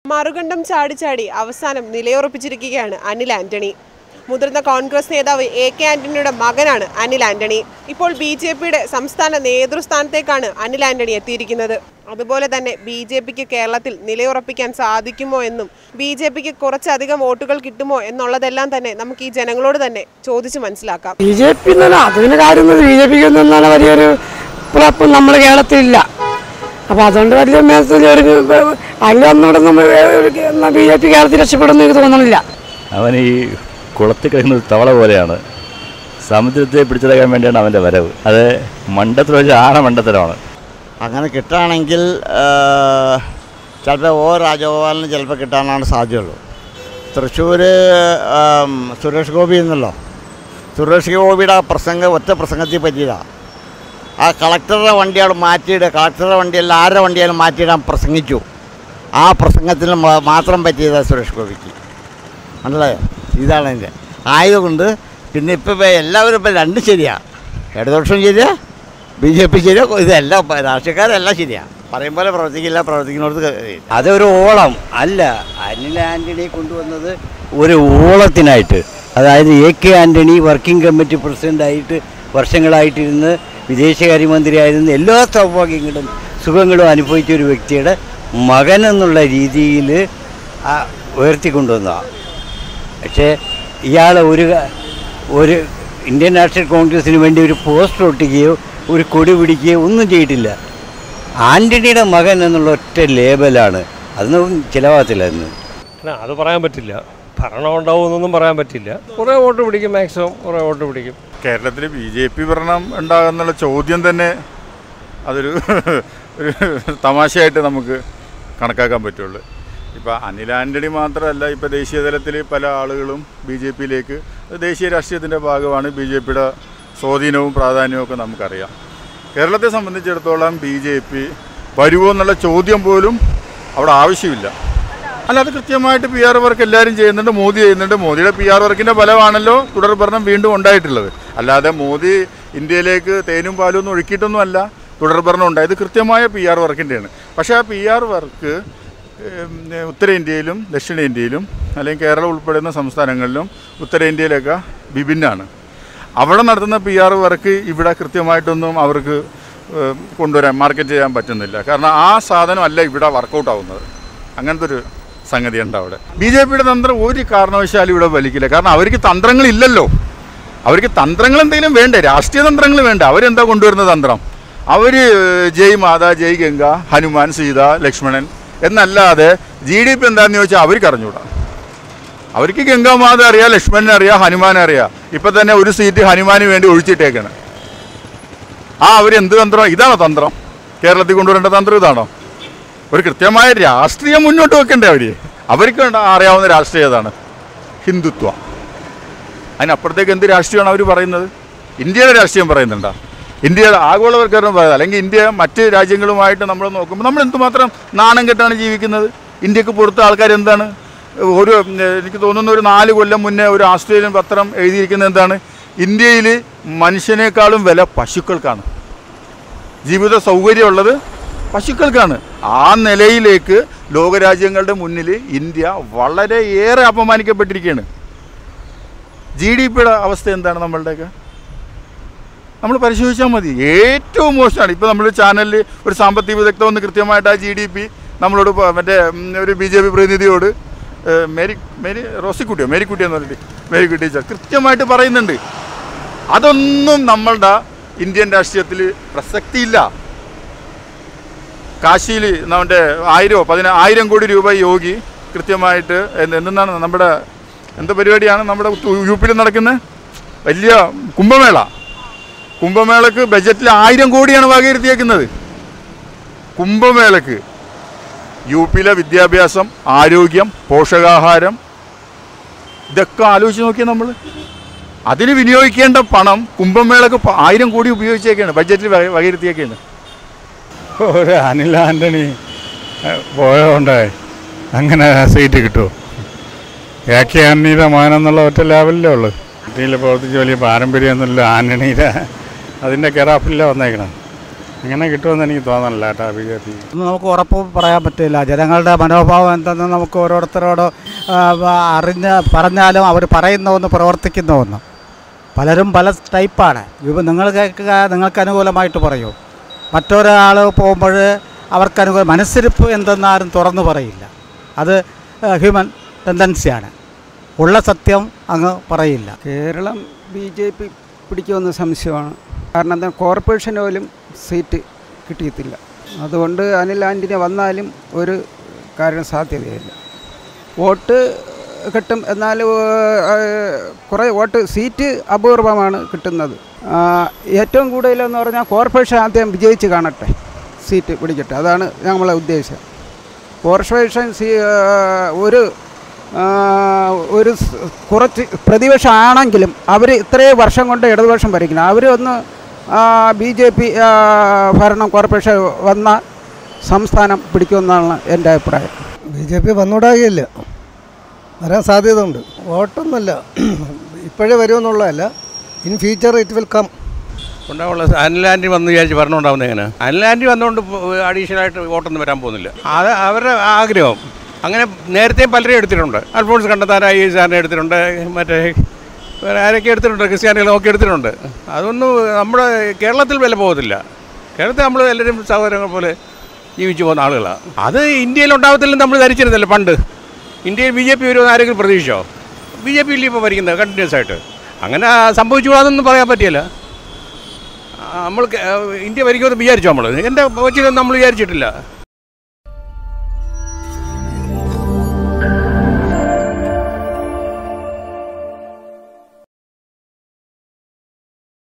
മറുകണ്ഠം ചാടി അവസാനം നിലയുറപ്പിച്ചിരിക്കുകയാണ് അനിൽ ആന്റണി. മുതിർന്ന കോൺഗ്രസ് നേതാവ് AK ആന്റണിയുടെ മകനാണ് അനിൽ ആന്റണി. ഇപ്പോൾ BJPയുടെ സംസ്ഥാന നേതൃസ്ഥാനത്തേക്കാണ് അനിൽ ആന്റണി എത്തിയിരിക്കുന്നത്. അതുപോലെ തന്നെ BJPക്ക് കേരളത്തിൽ നിലയുറപ്പിക്കാൻ സാധിക്കുമോ എന്നും BJPക്ക് കുറച്ചധികം വോട്ടുകൾ കിട്ടുമോ എന്നുള്ളതെല്ലാം തന്നെ നമുക്ക് ഈ ജനങ്ങളോട് തന്നെ ചോദിച്ചു മനസ്സിലാക്കാം. BJPക്ക് വലിയൊരു കുഴപ്പം നമ്മുടെ കേരളത്തിലില്ല. അപ്പോൾ അതുകൊണ്ട് വലിയ BJP കേരളത്തിൽ രക്ഷപ്പെടുമെന്ന് എനിക്ക് തോന്നുന്നില്ല. അവൻ ഈ കുളത്തിൽ കഴിയുന്ന തവള പോലെയാണ്. സമുദ്രത്തെ പിടിച്ചെടുക്കാൻ വേണ്ടിയാണ് അവൻ്റെ വരവ്. അത് മണ്ടത്തരം ആണ മണ്ടത്തരമാണ്. അങ്ങനെ കിട്ടുകയാണെങ്കിൽ ചിലപ്പോൾ രാജഗോപാലിന് ചിലപ്പോൾ കിട്ടാനാണ് സാധ്യതയുള്ളൂ. തൃശ്ശൂർ സുരേഷ് ഗോപി എന്നല്ലോ, സുരേഷ് ഗോപിയുടെ ഒറ്റ പ്രസംഗത്തിൽ പറ്റിയതാണ്. ആ കളക്ടറുടെ വണ്ടിയാണ് മാറ്റിയിട്ട്, കളക്ടറുടെ വണ്ടിയല്ല ആരുടെ വണ്ടിയാലും മാറ്റിയിടാൻ പ്രസംഗിച്ചു. ആ പ്രസംഗത്തിന് മാത്രം പറ്റിയതാണ് സുരേഷ് ഗോപിക്ക്. മനസ്സിലായോ? ഇതാണ് എൻ്റെ ആയതുകൊണ്ട്. പിന്നെ ഇപ്പോൾ എല്ലാവരും ഇപ്പം രണ്ടും ശരിയാണ്. ഇടതുപക്ഷം ശരിയാ, BJP ശരിയാ, ഇതെല്ലാം രാഷ്ട്രീയക്കാരെല്ലാം ശരിയാണ്. പറയും പോലെ പ്രവർത്തിക്കില്ല, പ്രവർത്തിക്കുന്നിടത്ത് അതൊരു ഓളം അല്ല. അനിൽ ആൻ്റണി കൊണ്ടുവന്നത് ഒരു ഓളത്തിനായിട്ട്. അതായത് AK ആൻ്റണി വർക്കിംഗ് കമ്മിറ്റി പ്രസിഡൻ്റായിട്ട് വർഷങ്ങളായിട്ടിരുന്ന് വിദേശകാര്യമന്ത്രിയായിരുന്ന എല്ലാ സൗഭാഗ്യങ്ങളും സുഖങ്ങളും അനുഭവിച്ച ഒരു വ്യക്തിയുടെ മകൻ എന്നുള്ള രീതിയിൽ ഉയർത്തിക്കൊണ്ടുവന്നതാണ്. പക്ഷേ ഇയാൾ ഒരു ഇന്ത്യൻ നാഷണൽ കോൺഗ്രസിന് വേണ്ടി ഒരു പോസ്റ്റർ ഒട്ടിക്കുകയോ ഒരു കൊടി പിടിക്കുകയോ ഒന്നും ചെയ്തിട്ടില്ല. ആൻ്റണിയുടെ മകൻ എന്നുള്ള ഒറ്റ ലേബലാണ്. അതൊന്നും ചിലവാകത്തില്ലായിരുന്നു. അത് പറയാൻ പറ്റില്ല. ഭരണം ഉണ്ടാവുമെന്നൊന്നും പറയാൻ പറ്റില്ല. കുറേ വോട്ട് പിടിക്കും, മാക്സിമം കുറേ വോട്ട് പിടിക്കും. കേരളത്തിൽ BJP ഭരണം ഉണ്ടാകുന്നുള്ള ചോദ്യം തന്നെ അതൊരു തമാശയായിട്ട് നമുക്ക് കണക്കാക്കാൻ പറ്റുള്ളൂ. ഇപ്പോൾ അനിൽ ആൻ്റണി മാത്രമല്ല, ഇപ്പോൾ ദേശീയ തലത്തിൽ പല ആളുകളും BJPയിലേക്ക്, ദേശീയ രാഷ്ട്രീയത്തിൻ്റെ ഭാഗമാണ്. BJPയുടെ സ്വാധീനവും പ്രാധാന്യവും ഒക്കെ നമുക്കറിയാം. കേരളത്തെ സംബന്ധിച്ചിടത്തോളം BJP വരുമോ എന്നുള്ള ചോദ്യം പോലും അവിടെ ആവശ്യമില്ല. അല്ലാതെ കൃത്യമായിട്ട് PR വർക്ക് എല്ലാവരും ചെയ്യുന്നുണ്ട്, മോദി ചെയ്യുന്നുണ്ട്. മോദിയുടെ PR വർക്കിൻ്റെ ഫലമാണല്ലോ തുടർ ഭരണം വീണ്ടും ഉണ്ടായിട്ടുള്ളത്. അല്ലാതെ മോദി ഇന്ത്യയിലേക്ക് തേനും പാലും ഒന്നും ഒഴുക്കിയിട്ടൊന്നും അല്ല തുടർ ഭരണം ഉണ്ടായത്. കൃത്യമായ PR വർക്കിൻ്റെയാണ്. പക്ഷേ ആ PR വർക്ക് ഉത്തരേന്ത്യയിലും ദക്ഷിണേന്ത്യയിലും അല്ലെങ്കിൽ കേരളം ഉൾപ്പെടുന്ന സംസ്ഥാനങ്ങളിലും ഉത്തരേന്ത്യയിലൊക്കെ വിഭിന്നമാണ്. അവിടെ നടത്തുന്ന PR വർക്ക് ഇവിടെ കൃത്യമായിട്ടൊന്നും അവർക്ക് കൊണ്ടുവരാൻ മാർക്കറ്റ് ചെയ്യാൻ പറ്റുന്നില്ല. കാരണം ആ സാധനം അല്ല ഇവിടെ വർക്കൗട്ട് ആവുന്നത്. അങ്ങനത്തെ ഒരു സംഗതിയുണ്ട് അവിടെ. BJPയുടെ തന്ത്രം ഒരു കാരണവശാലും ഇവിടെ വലിക്കില്ല. കാരണം അവർക്ക് തന്ത്രങ്ങളില്ലല്ലോ. അവർക്ക് തന്ത്രങ്ങൾ എന്തെങ്കിലും വേണ്ടേ? രാഷ്ട്രീയ തന്ത്രങ്ങൾ വേണ്ട. അവരെന്താ കൊണ്ടുവരുന്ന തന്ത്രം? അവർ ജയ് മാതാ, ജയ് ഗംഗ, ഹനുമാൻ, സീത, ലക്ഷ്മണൻ എന്നല്ലാതെ GDP എന്താണെന്ന് ചോദിച്ചാൽ അവർക്ക് അറിഞ്ഞൂടാ. അവർക്ക് ഗംഗാമാത അറിയാം, ലക്ഷ്മണനെ അറിയാം, ഹനുമാനെ അറിയാം. ഇപ്പം തന്നെ ഒരു സീറ്റ് ഹനുമാന് വേണ്ടി ഒഴിച്ചിട്ടേക്കാണ്. അവരെന്ത് തന്ത്രം? ഇതാണോ തന്ത്രം? കേരളത്തിൽ കൊണ്ടുവരേണ്ട തന്ത്രം ഇതാണോ? ഒരു കൃത്യമായ രാഷ്ട്രീയം മുന്നോട്ട് വെക്കണ്ടേ അവർക്ക് അറിയാവുന്ന രാഷ്ട്രീയം ഏതാണ്? ഹിന്ദുത്വ. അതിനപ്പുറത്തേക്ക് എന്ത് രാഷ്ട്രീയമാണ് അവർ പറയുന്നത്? ഇന്ത്യയുടെ രാഷ്ട്രീയം പറയുന്നുണ്ടോ? ഇന്ത്യയുടെ ആഗോളവൽക്കരണം പറയുന്നത്, അല്ലെങ്കിൽ ഇന്ത്യ മറ്റ് രാജ്യങ്ങളുമായിട്ട് നമ്മൾ നോക്കുമ്പോൾ നമ്മൾ എന്തുമാത്രം നാണം കെട്ടാണ് ജീവിക്കുന്നത്. ഇന്ത്യക്ക് പുറത്ത് ആൾക്കാർ എന്താണ്? എനിക്ക് തോന്നുന്ന ഒരു 4 കൊല്ലം മുന്നേ ഒരു ഓസ്ട്രേലിയൻ പത്രം എഴുതിയിരിക്കുന്നത് എന്താണ്? ഇന്ത്യയിൽ മനുഷ്യനേക്കാളും വില പശുക്കൾക്കാണ്. ജീവിത സൗകര്യമുള്ളത് പശുക്കൾക്കാണ്. ആ നിലയിലേക്ക് ലോകരാജ്യങ്ങളുടെ മുന്നിൽ ഇന്ത്യ വളരെയേറെ അപമാനിക്കപ്പെട്ടിരിക്കുകയാണ്. GDPയുടെ അവസ്ഥ എന്താണ് നമ്മളുടെയൊക്കെ? നമ്മൾ പരിശോധിച്ചാൽ മതി. ഏറ്റവും മോശമാണ്. ഇപ്പോൾ നമ്മുടെ ചാനലിൽ ഒരു സാമ്പത്തിക വിദഗ്ധ ഒന്ന് കൃത്യമായിട്ട് ആ GDP നമ്മളോട് മറ്റേ ഒരു BJP പ്രതിനിധിയോട് മേരിക്കുട്ടി എന്ന് പറഞ്ഞിട്ട് മേരിക്കുട്ടി കൃത്യമായിട്ട് പറയുന്നുണ്ട്. അതൊന്നും നമ്മളുടെ ഇന്ത്യൻ രാഷ്ട്രീയത്തിൽ പ്രസക്തിയില്ല. കാശിയിൽ നമ്മുടെ 1000 കോടി രൂപ യോഗി കൃത്യമായിട്ട് എന്താണ് നമ്മുടെ എന്ത് പരിപാടിയാണ് നമ്മുടെ UP നടക്കുന്നത്? വലിയ കുംഭമേളക്ക് ബജറ്റിൽ 1000 കോടിയാണ് വകയിരുത്തിയേക്കുന്നത്. കുംഭമേളക്ക് UPയിലെ വിദ്യാഭ്യാസം, ആരോഗ്യം, പോഷകാഹാരം ഇതൊക്കെ ആലോചിച്ച് നോക്കിയാൽ നമ്മൾ അതിന് വിനിയോഗിക്കേണ്ട പണം കുംഭമേളക്ക് 1000 കോടി ഉപയോഗിച്ചേക്കാണ്, ബഡ്ജറ്റിൽ വകയിരുത്തിയേക്കാണ്. ഒരു അനിൽ ആൻ്റണി പോയതുകൊണ്ട് അങ്ങനെ സീറ്റ് കിട്ടുമോ? AK ആൻ്റണിയുടെ മകനെന്നുള്ള ഒറ്റ ലെവലിലേ ഉള്ളൂ. ഇന്ത്യയിൽ പ്രവർത്തിച്ച് വലിയ പാരമ്പര്യമൊന്നുമില്ല ആൻ്റണിയുടെ. അതിൻ്റെ കെറാഫില്ല വന്നേക്കണം. അങ്ങനെ കിട്ടുമെന്ന് എനിക്ക് തോന്നണില്ല കേട്ടോ BJP. നമുക്ക് ഉറപ്പ് പറയാൻ പറ്റില്ല. ജനങ്ങളുടെ മനോഭാവം എന്തെന്ന് നമുക്ക് ഓരോരുത്തരോട് പറഞ്ഞാലും അവർ പറയുന്ന ഒന്ന് പ്രവർത്തിക്കുന്ന ഒന്ന്. പലരും പല ടൈപ്പാണ്. ഇപ്പോൾ നിങ്ങൾക്ക് അനുകൂലമായിട്ട് പറയൂ, മറ്റൊരാൾ പോകുമ്പോൾ അവർക്ക് മനസ്സിരിപ്പ് എന്തെന്നാരും തുറന്നു പറയില്ല. അത് ഹ്യൂമൻ ടെൻഡൻസിയാണ്. ഉള്ള സത്യം അങ്ങ് പറയില്ല. കേരളം BJP പിടിക്കുമെന്ന് സംശയമാണ്. കാരണം എന്താ, കോർപ്പറേഷൻ പോലും സീറ്റ് കിട്ടിയിട്ടില്ല. അതുകൊണ്ട് അനിൽ ആൻ്റണി വന്നാലും ഒരു കാര്യം സാധ്യതയില്ല. വോട്ട് കിട്ടും, എന്നാൽ കുറേ സീറ്റ് അപൂർവമാണ് കിട്ടുന്നത്. ഏറ്റവും കൂടുതലെന്ന് പറഞ്ഞാൽ കോർപ്പറേഷൻ ആദ്യം വിജയിച്ച് കാണട്ടെ, സീറ്റ് പിടിക്കട്ടെ, അതാണ് നമ്മളെ ഉദ്ദേശം. കോർപ്പറേഷൻ ഒരു കുറച്ച് പ്രതിപക്ഷമാണെങ്കിലും അവർ ഇത്രയും വർഷം കൊണ്ട് ഇടതുപക്ഷം ഭരിക്കണം. അവർ ഒന്ന് BJP ഭരണം കോർപ്പറേഷൻ വന്ന സംസ്ഥാനം പിടിക്കുമെന്നാണ് എൻ്റെ അഭിപ്രായം. BJP വന്നുകൂടാകില്ല, വരാൻ സാധ്യത ഉണ്ട്. വോട്ടൊന്നുമല്ല, ഇപ്പോഴേ വരുമെന്നുള്ളതല്ല, in future it will come. ഉണ്ടാവുള്ള അനിൽ ആൻ്റണി വന്ന് വിചാരിച്ച് ഭരണം ഉണ്ടാവുന്നത് എങ്ങനെ? അനിൽ ആൻ്റണി വന്നുകൊണ്ട് അഡീഷണലായിട്ട് വോട്ടൊന്നും വരാൻ പോകുന്നില്ല. അത് അവരുടെ ആഗ്രഹം. അങ്ങനെ നേരത്തെയും പലരെയും എടുത്തിട്ടുണ്ട്. അൽഫോൺസ് കണ്ടെത്താനായി സാറിനെ എടുത്തിട്ടുണ്ട്, മറ്റേ വേറെ ആരൊക്കെ എടുത്തിട്ടുണ്ട്, ക്രിസ്ത്യാനികളൊക്കെ എടുത്തിട്ടുണ്ട്. അതൊന്നും നമ്മുടെ കേരളത്തിൽ വില പോകത്തില്ല. കേരളത്തിൽ നമ്മൾ എല്ലാവരും സഹോദരങ്ങൾ പോലെ ജീവിച്ചു പോകുന്ന ആളുകളാണ്. അത് ഇന്ത്യയിൽ ഉണ്ടാവത്തില്ലെന്ന് നമ്മൾ ധരിച്ചിരുന്നല്ലോ പണ്ട്. ഇന്ത്യയിൽ BJP വരുമെന്ന് ആരെങ്കിലും പ്രതീക്ഷിച്ചോ? BJP ഇല്ല ഇപ്പോൾ ഭരിക്കുന്നത് കണ്ടിന്യൂസ് ആയിട്ട്. അങ്ങനെ സംഭവിച്ചുകൂടാതൊന്നും പറയാൻ പറ്റില്ല. നമ്മൾ ഇന്ത്യ ഭരിക്കുമെന്ന് വിചാരിച്ചോ? എൻ്റെ കൊച്ചിലൊന്നും നമ്മൾ വിചാരിച്ചിട്ടില്ല.